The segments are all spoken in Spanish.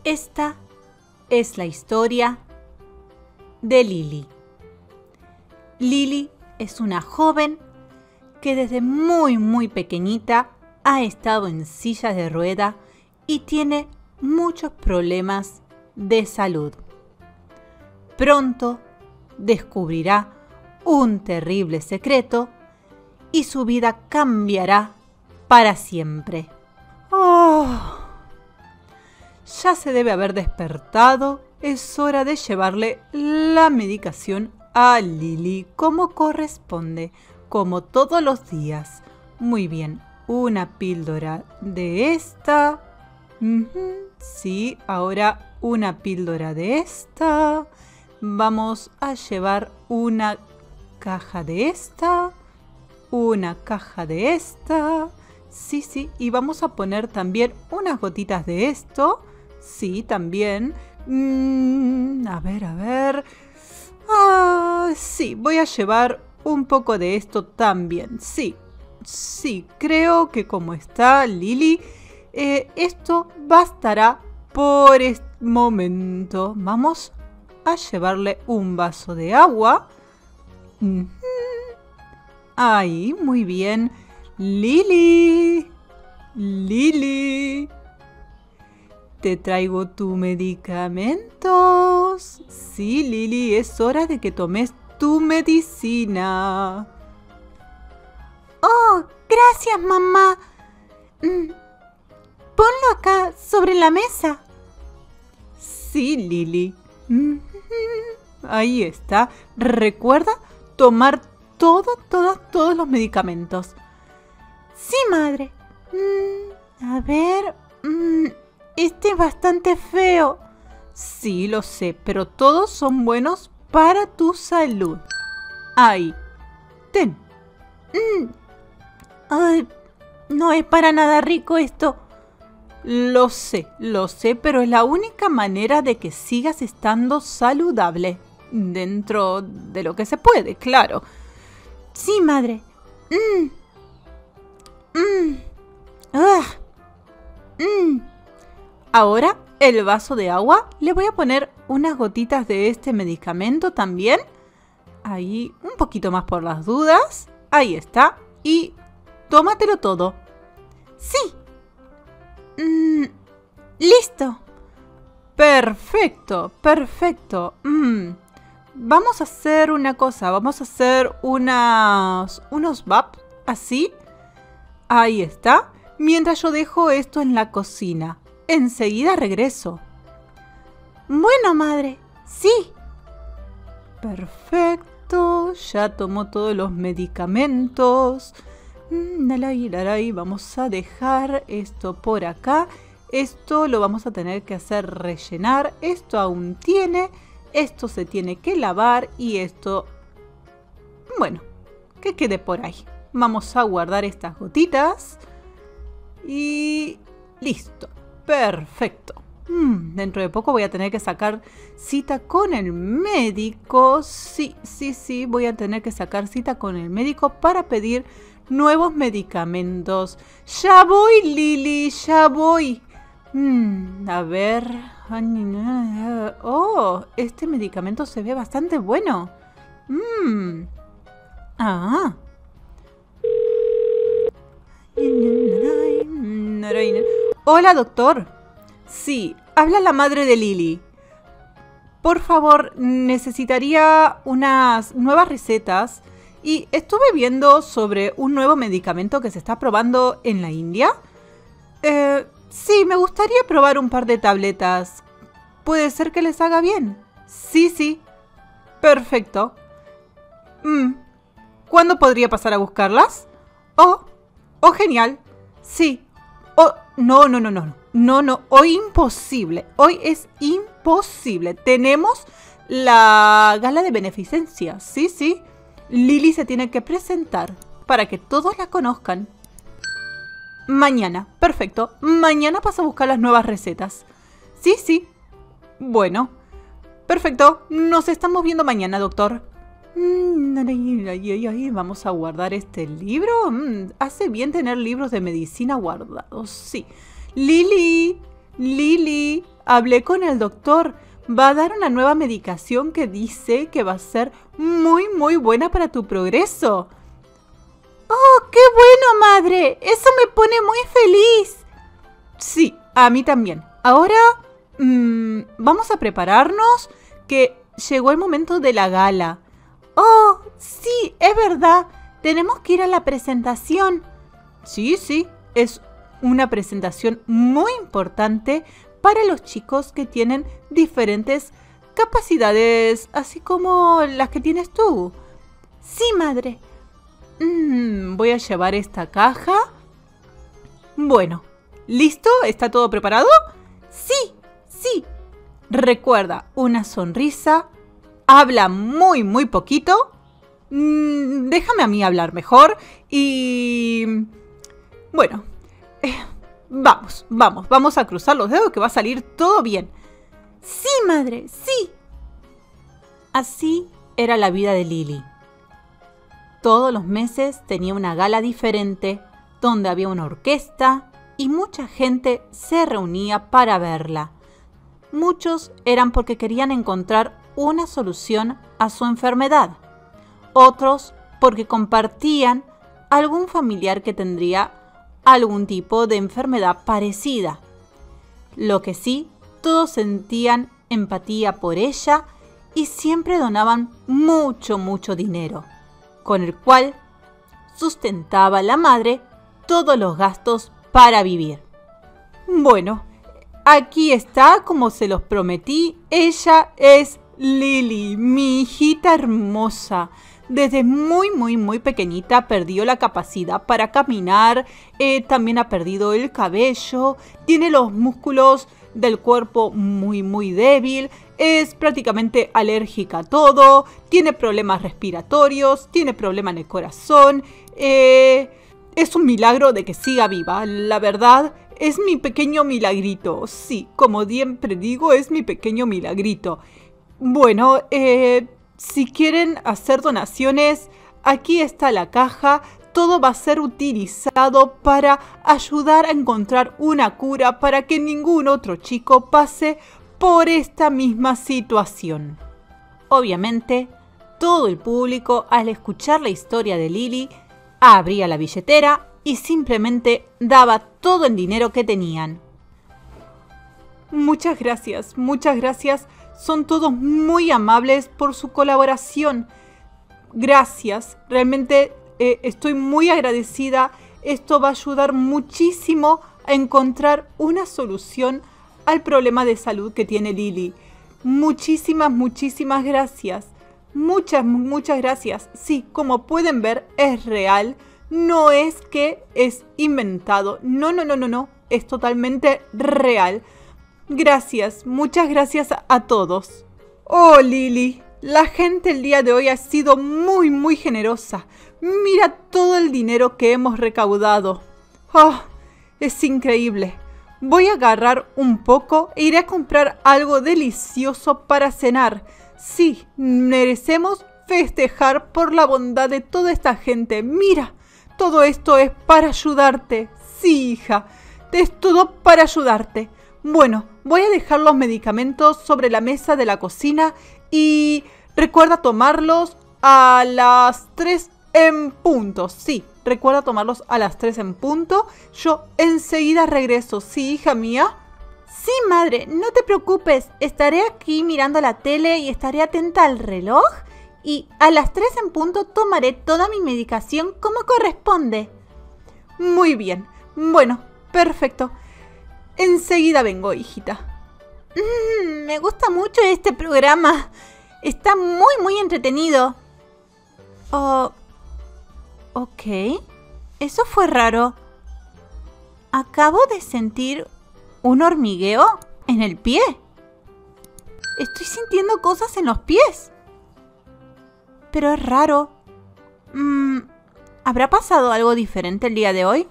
Esta es la historia de Lily. Lily es una joven que desde muy pequeñita ha estado en silla de rueda y tiene muchos problemas de salud. Pronto descubrirá un terrible secreto y su vida cambiará para siempre. ¡Oh! Ya se debe haber despertado. Es hora de llevarle la medicación a Lily como corresponde, como todos los días. Muy bien, una píldora de esta. Sí, ahora una píldora de esta. Vamos a llevar una caja de esta. Una caja de esta. Sí, y vamos a poner también unas gotitas de esto. Sí, también. A ver. Sí, voy a llevar un poco de esto también. Sí, creo que como está Lily, esto bastará por este momento. Vamos a llevarle un vaso de agua. Ahí, muy bien. Lily. Te traigo tus medicamentos. Sí, Lily, es hora de que tomes tu medicina. Oh, gracias, mamá. Ponlo acá, sobre la mesa. Sí, Lily. Ahí está. Recuerda tomar todos los medicamentos. Sí, madre. A ver. Este es bastante feo. Sí, lo sé, pero todos son buenos para tu salud. Ahí. Ten. Ay, no es para nada rico esto. Lo sé, pero es la única manera de que sigas estando saludable. Dentro de lo que se puede, claro. Sí, madre. Ahora, el vaso de agua, le voy a poner unas gotitas de este medicamento también. Ahí, un poquito más por las dudas. Ahí está. Y tómatelo todo. Sí. Listo. Perfecto. Vamos a hacer una cosa. Vamos a hacer unos VAP, así. Ahí está. Mientras yo dejo esto en la cocina. Enseguida regreso. Bueno, madre. Sí. Perfecto. Ya tomó todos los medicamentos. Vamos a dejar esto por acá. Esto lo vamos a tener que hacer rellenar. Esto aún tiene. Esto se tiene que lavar. Y esto... Bueno, que quede por ahí. Vamos a guardar estas gotitas. Y... listo. Perfecto. Dentro de poco voy a tener que sacar cita con el médico. Sí. Voy a tener que sacar cita con el médico para pedir nuevos medicamentos. Ya voy, Lily, ya voy. A ver. Oh, este medicamento se ve bastante bueno. Hola, doctor. Sí, habla la madre de Lily. Por favor, necesitaría unas nuevas recetas. Y estuve viendo sobre un nuevo medicamento que se está probando en la India. Sí, me gustaría probar un par de tabletas. ¿Puede ser que les haga bien? Sí. Perfecto. ¿Cuándo podría pasar a buscarlas? Oh, genial. Sí. Oh, no. Hoy imposible. Hoy es imposible. Tenemos la gala de beneficencia. Sí. Lily se tiene que presentar para que todos la conozcan. Mañana. Perfecto. Mañana paso a buscar las nuevas recetas. Sí. Bueno. Perfecto. Nos estamos viendo mañana, doctor. Vamos a guardar este libro. Hace bien tener libros de medicina guardados. Sí. Lily. hablé con el doctor. Va a dar una nueva medicación que dice que va a ser muy, muy buena para tu progreso. ¡Oh, qué bueno, madre! Eso me pone muy feliz. Sí, a mí también. Ahora, vamos a prepararnos, que llegó el momento de la gala. ¡Oh, sí, es verdad! Tenemos que ir a la presentación. Sí, es una presentación muy importante para los chicos que tienen diferentes capacidades, así como las que tienes tú. Sí, madre. Voy a llevar esta caja. Bueno, ¿listo? ¿Está todo preparado? Sí. Recuerda, una sonrisa. Habla muy, muy poquito. Déjame a mí hablar mejor. Y... bueno, vamos a cruzar los dedos que va a salir todo bien. Sí, madre, sí. Así era la vida de Lily. Todos los meses tenía una gala diferente, donde había una orquesta y mucha gente se reunía para verla. Muchos eran porque querían encontrar una solución a su enfermedad. Otros porque compartían algún familiar que tendría algún tipo de enfermedad parecida. Lo que sí, todos sentían empatía por ella y siempre donaban mucho dinero, con el cual sustentaba la madre todos los gastos para vivir. Bueno, aquí está, como se los prometí. Ella es Lily, mi hijita hermosa. Desde muy pequeñita perdió la capacidad para caminar, también ha perdido el cabello, tiene los músculos del cuerpo muy débil, es prácticamente alérgica a todo, tiene problemas respiratorios, tiene problemas en el corazón. Es un milagro de que siga viva, la verdad. Es mi pequeño milagrito. Sí, como siempre digo, es mi pequeño milagrito. Bueno, si quieren hacer donaciones, aquí está la caja. Todo va a ser utilizado para ayudar a encontrar una cura para que ningún otro chico pase por esta misma situación. Obviamente, todo el público, al escuchar la historia de Lily, abría la billetera y simplemente daba todo el dinero que tenían. Muchas gracias. Son todos muy amables por su colaboración. Gracias. Realmente estoy muy agradecida. Esto va a ayudar muchísimo a encontrar una solución al problema de salud que tiene Lily. Muchísimas gracias. Muchas gracias. Sí, como pueden ver, es real. No es que es inventado. No. Es totalmente real. Gracias, muchas gracias a todos. Oh, Lily, la gente el día de hoy ha sido muy generosa. Mira todo el dinero que hemos recaudado. Oh, es increíble. Voy a agarrar un poco e iré a comprar algo delicioso para cenar. Sí, merecemos festejar por la bondad de toda esta gente. Mira, todo esto es para ayudarte. Sí, hija, es todo para ayudarte. Bueno, voy a dejar los medicamentos sobre la mesa de la cocina y recuerda tomarlos a las 3 en punto. Sí, recuerda tomarlos a las 3 en punto. Yo enseguida regreso. ¿Sí, hija mía? Sí, madre, no te preocupes. Estaré aquí mirando la tele y estaré atenta al reloj. Y a las 3 en punto tomaré toda mi medicación como corresponde. Muy bien. Bueno, perfecto. Enseguida vengo, hijita. Me gusta mucho este programa. Está muy entretenido. Oh, ok. Eso fue raro. Acabo de sentir un hormigueo en el pie. Estoy sintiendo cosas en los pies. Pero es raro. ¿Habrá pasado algo diferente el día de hoy?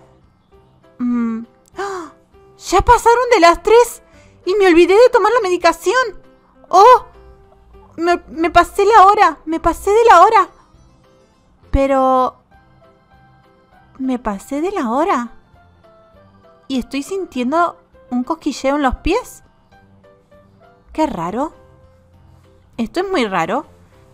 ¡Ah! ¡Ya pasaron de las 3! ¡Y me olvidé de tomar la medicación! ¡Oh! Me pasé la hora. Me pasé de la hora. Pero... me pasé de la hora. Y estoy sintiendo un cosquilleo en los pies. Qué raro. Esto es muy raro.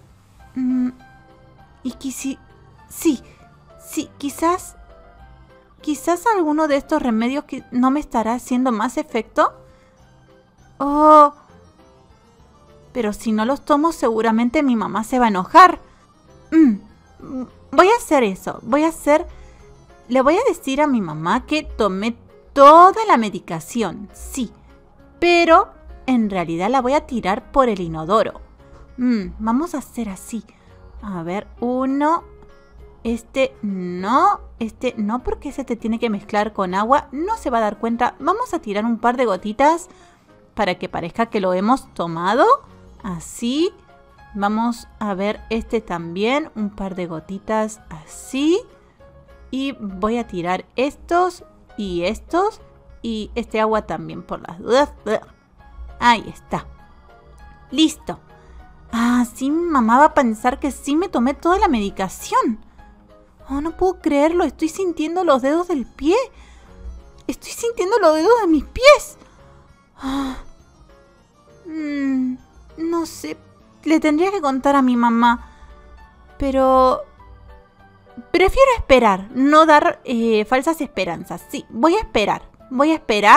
Y sí, quizás alguno de estos remedios que no me estará haciendo más efecto. Oh, pero si no los tomo seguramente mi mamá se va a enojar. Voy a hacer eso. Le voy a decir a mi mamá que tomé toda la medicación, sí, pero en realidad la voy a tirar por el inodoro. Vamos a hacer así. A ver, uno. Este no porque ese te tiene que mezclar con agua. No se va a dar cuenta. Vamos a tirar un par de gotitas para que parezca que lo hemos tomado. Así. Vamos a ver este también. Un par de gotitas así. Y voy a tirar estos y estos. Y este agua también por las dudas. Ahí está. Listo. Sí, mi mamá va a pensar que sí me tomé toda la medicación. Oh, no puedo creerlo. Estoy sintiendo los dedos del pie. Estoy sintiendo los dedos de mis pies. No sé. Le tendría que contar a mi mamá. Pero prefiero esperar. No dar falsas esperanzas. Sí, voy a esperar. Voy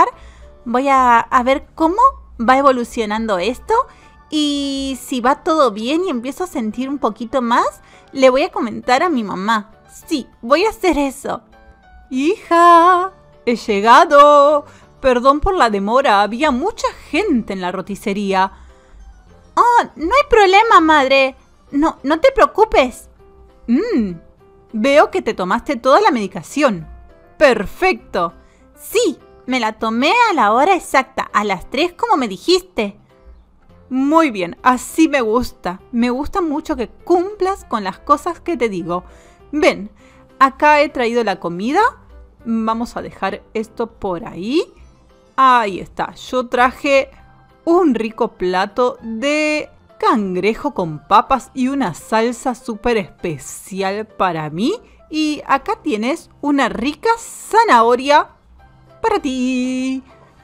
a ver cómo va evolucionando esto. Y si va todo bien y empiezo a sentir un poquito más, le voy a comentar a mi mamá. Sí, voy a hacer eso. Hija, he llegado. Perdón por la demora, había mucha gente en la roticería. Oh, no hay problema, madre. No te preocupes. Veo que te tomaste toda la medicación. Perfecto. Sí, me la tomé a la hora exacta, a las 3 como me dijiste. Muy bien, así me gusta. Me gusta mucho que cumplas con las cosas que te digo. Ven, acá he traído la comida. Vamos a dejar esto por ahí. Ahí está. Yo traje un rico plato de cangrejo con papas y una salsa súper especial para mí. Y acá tienes una rica zanahoria para ti.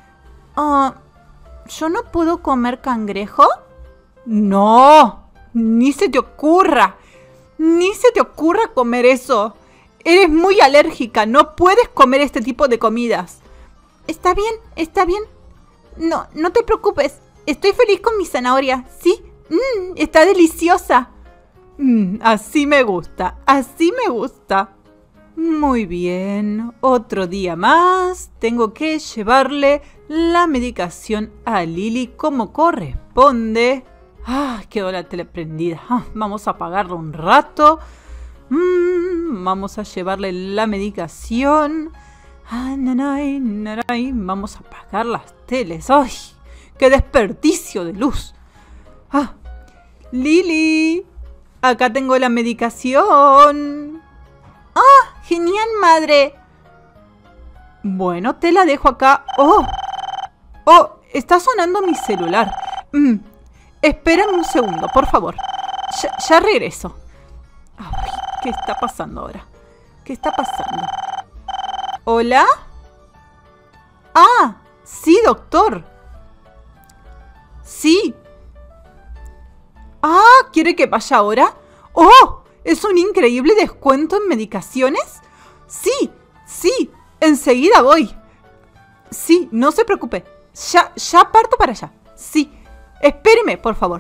¿Yo no puedo comer cangrejo? No, ni se te ocurra. Ni se te ocurra comer eso. Eres muy alérgica, no puedes comer este tipo de comidas. Está bien. No te preocupes. Estoy feliz con mi zanahoria, ¿sí? Está deliciosa. Así me gusta. Muy bien, otro día más. Tengo que llevarle la medicación a Lili como corresponde. Quedó la tele prendida. Vamos a apagarla un rato. Vamos a llevarle la medicación. Vamos a apagar las teles. ¡Ay! ¡Qué desperdicio de luz! Lili, acá tengo la medicación. Genial, madre. Bueno, te la dejo acá. ¡Oh! Está sonando mi celular. Espérame un segundo, por favor. Ya regreso. Ay, ¿qué está pasando ahora? ¿Qué está pasando? ¿Hola? Sí, doctor. Sí. ¿Quiere que vaya ahora? ¡Oh! ¿Es un increíble descuento en medicaciones? Sí, enseguida voy. Sí, no se preocupe. Ya parto para allá. Sí, espéreme, por favor.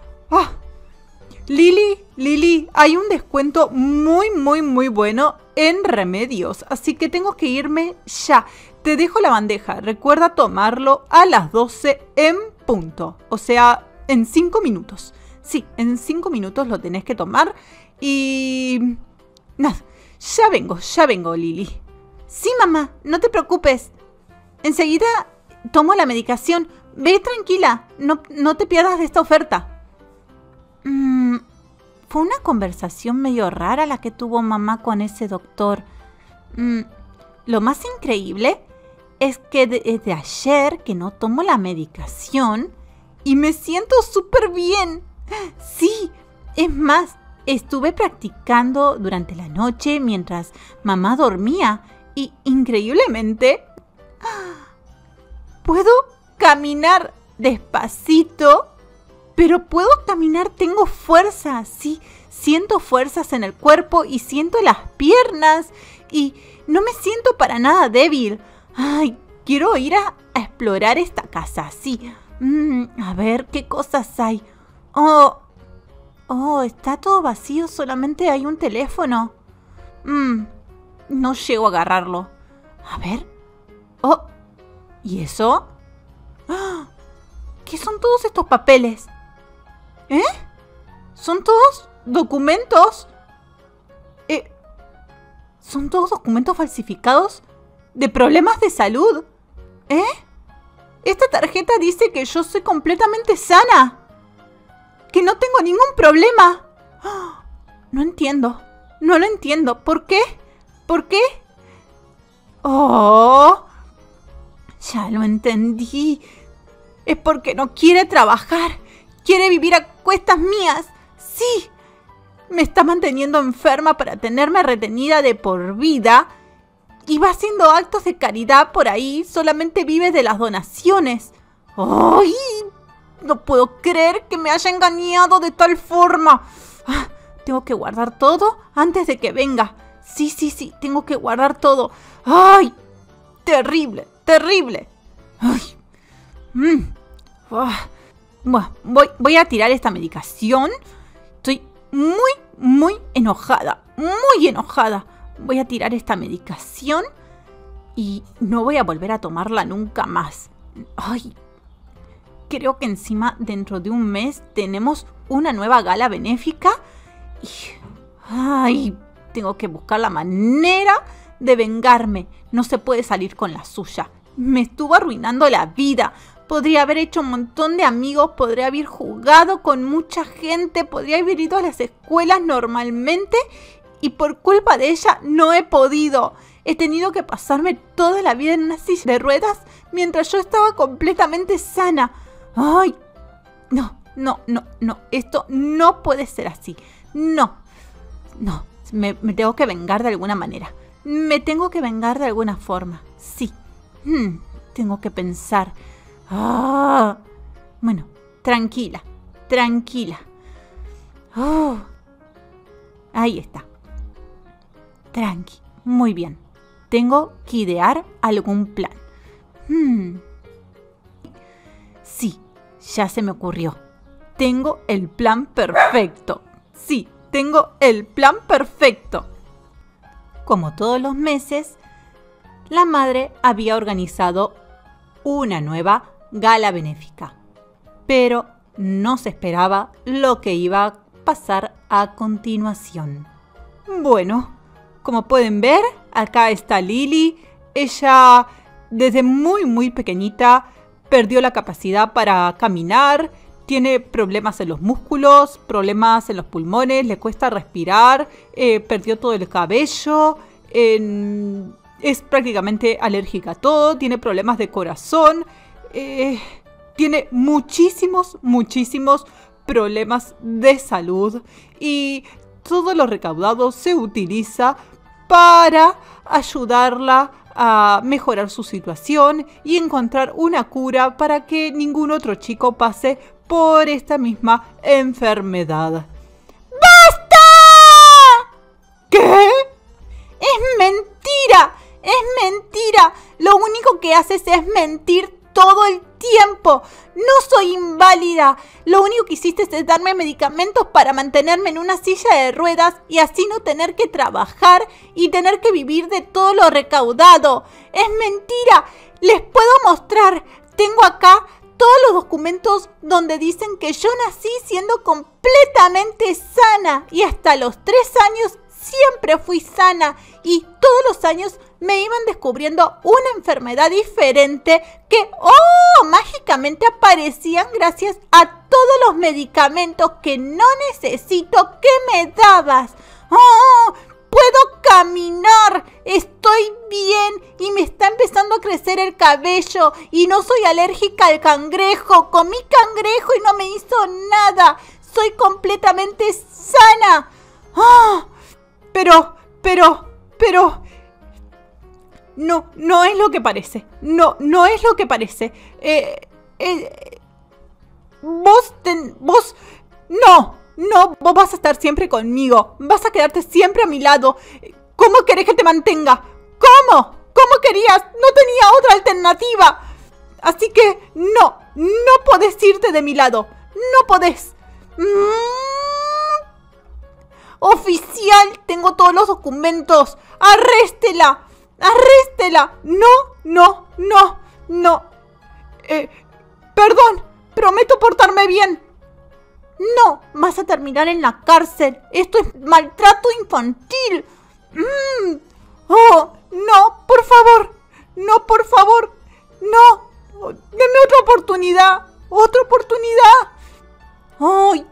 Lili, hay un descuento muy bueno en remedios, así que tengo que irme ya. Te dejo la bandeja. Recuerda tomarlo a las 12 en punto. O sea, en 5 minutos. Sí, en 5 minutos lo tenés que tomar. Y nada, ya vengo, Lili. Sí, mamá, no te preocupes. Enseguida tomo la medicación. Ve tranquila, no te pierdas de esta oferta. Fue una conversación medio rara la que tuvo mamá con ese doctor. Lo más increíble es que desde ayer que no tomo la medicación y me siento súper bien. Sí, es más, estuve practicando durante la noche mientras mamá dormía y increíblemente puedo caminar despacito, pero puedo caminar, tengo fuerza, sí, siento fuerzas en el cuerpo y siento las piernas y no me siento para nada débil. Ay, quiero ir a explorar esta casa, sí. A ver qué cosas hay. Oh, está todo vacío, solamente hay un teléfono. No llego a agarrarlo. A ver. Oh, ¿y eso? ¿Qué son todos estos papeles? ¿Son todos documentos? ¿Son todos documentos falsificados de problemas de salud? Esta tarjeta dice que yo soy completamente sana, que no tengo ningún problema. No entiendo, no lo entiendo. ¿Por qué? ¿Por qué? Oh, ya lo entendí. Es porque no quiere trabajar, quiere vivir a cuestas mías. Sí, me está manteniendo enferma para tenerme retenida de por vida. Y va haciendo actos de caridad por ahí, solamente vive de las donaciones. ¡Ay! No puedo creer que me haya engañado de tal forma. Tengo que guardar todo antes de que venga. Sí, tengo que guardar todo. ¡Ay! Terrible, terrible. ¡Ay! Bueno, voy a tirar esta medicación. Estoy muy enojada, muy enojada. Voy a tirar esta medicación y no voy a volver a tomarla nunca más. Ay, creo que encima dentro de un mes tenemos una nueva gala benéfica. Ay, tengo que buscar la manera de vengarme. No se puede salir con la suya. Me estuvo arruinando la vida. Podría haber hecho un montón de amigos, podría haber jugado con mucha gente, podría haber ido a las escuelas normalmente. Y por culpa de ella no he podido. He tenido que pasarme toda la vida en una silla de ruedas mientras yo estaba completamente sana. ¡Ay! No. Esto no puede ser así. No. Me tengo que vengar de alguna manera. Me tengo que vengar de alguna forma. Sí. Tengo que pensar. Bueno, tranquila. Ahí está. Tranqui, muy bien. Tengo que idear algún plan. Sí, ya se me ocurrió. Tengo el plan perfecto. Sí, tengo el plan perfecto. Como todos los meses, la madre había organizado una nueva gala benéfica. Pero no se esperaba lo que iba a pasar a continuación. Bueno, como pueden ver, acá está Lily. Ella desde muy pequeñita perdió la capacidad para caminar, tiene problemas en los músculos, problemas en los pulmones, le cuesta respirar, perdió todo el cabello, es prácticamente alérgica a todo, tiene problemas de corazón, tiene muchísimos problemas de salud y todo lo recaudado se utiliza para ayudarla a mejorar su situación y encontrar una cura para que ningún otro chico pase por esta misma enfermedad. ¡Basta! ¿Qué? ¡Es mentira! ¡Es mentira! Lo único que haces es mentir todo el tiempo. No soy inválida. Lo único que hiciste es darme medicamentos para mantenerme en una silla de ruedas y así no tener que trabajar y tener que vivir de todo lo recaudado. ¡Es mentira! Les puedo mostrar. Tengo acá todos los documentos donde dicen que yo nací siendo completamente sana y hasta los 3 años siempre fui sana y todos los años me iban descubriendo una enfermedad diferente que, mágicamente aparecían gracias a todos los medicamentos que no necesito que me dabas. Puedo caminar, estoy bien y me está empezando a crecer el cabello y no soy alérgica al cangrejo. Comí cangrejo y no me hizo nada. Soy completamente sana. Pero... No es lo que parece. No es lo que parece. No, vos vas a estar siempre conmigo. Vas a quedarte siempre a mi lado. ¿Cómo querés que te mantenga? ¿Cómo? ¿Cómo querías? No tenía otra alternativa. Así que no podés irte de mi lado. No podés. Oficial, tengo todos los documentos. Arréstela. No. Perdón, prometo portarme bien. No, vas a terminar en la cárcel. Esto es maltrato infantil. Oh, no, por favor. No. Deme otra oportunidad. Ay.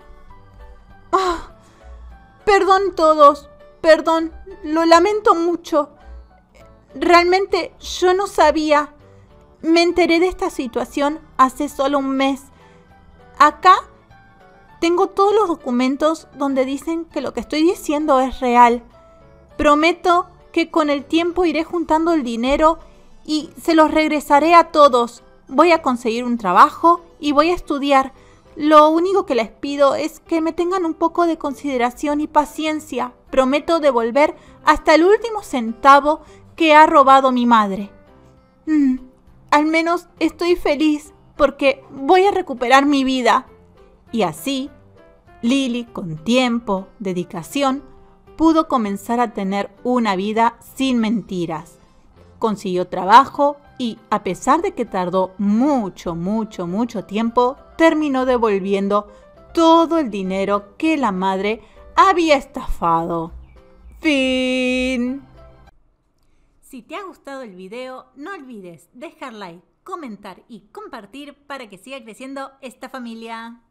Perdón todos. Perdón. Lo lamento mucho. Realmente yo no sabía. Me enteré de esta situación hace solo un mes. Acá tengo todos los documentos donde dicen que lo que estoy diciendo es real. Prometo que con el tiempo iré juntando el dinero y se los regresaré a todos. Voy a conseguir un trabajo y voy a estudiar. Lo único que les pido es que me tengan un poco de consideración y paciencia. Prometo devolver hasta el último centavo que ha robado mi madre. Al menos estoy feliz porque voy a recuperar mi vida. Y así, Lily, con tiempo, dedicación, pudo comenzar a tener una vida sin mentiras. Consiguió trabajo y, a pesar de que tardó mucho tiempo, terminó devolviendo todo el dinero que la madre había estafado. Fin. Si te ha gustado el video, no olvides dejar like, comentar y compartir para que siga creciendo esta familia.